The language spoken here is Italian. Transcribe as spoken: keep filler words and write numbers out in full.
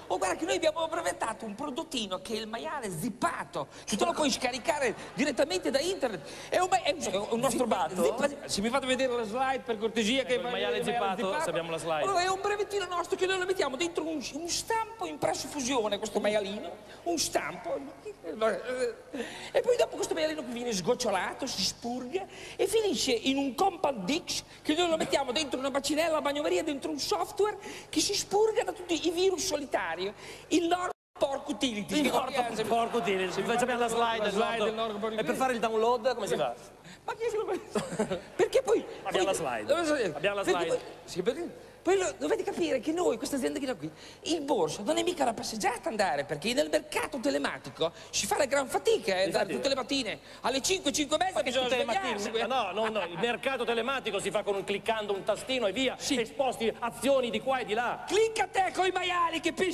Oh, guarda che noi abbiamo brevettato un prodottino che è il maiale zippato, che tu lo puoi scaricare direttamente da internet. È un, è un, è un nostro Zippato? zippa- se mi fate vedere la slide per cortesia, che il maiale zippato, se abbiamo la slide. Allora, è un brevettino nostro che noi lo mettiamo dentro un, un stampo in presso-fusione, questo maialino, un stampo, e poi dopo questo maialino qui viene sgocciolato, si spurga e finisce in un compact disc che noi lo mettiamo dentro una bacinella a bagnomaria, dentro un software che si spurga da tutti i virus solitari. Il loro porco utility. Il porco, porco utility. Facciamo la slide, la slide del nord. nord. E per fare il download come si fa? Ma chi se lo perché poi Abbiamo la poi- slide. Abbiamo la perché slide. Poi, sì, perché, poi lo- dovete capire che noi, questa azienda qui, il borsa non è mica la passeggiata andare, perché nel mercato telematico si fa la gran fatica eh, andare Infatti- tutte le mattine alle cinque, cinque e mezza bisogna Tutte le svegliarsi. mattine. Ma no, no, no, il mercato telematico si fa con un cliccando un tastino e via. Sì. E sposti azioni di qua e di là. Clicca a te coi maiali che pensi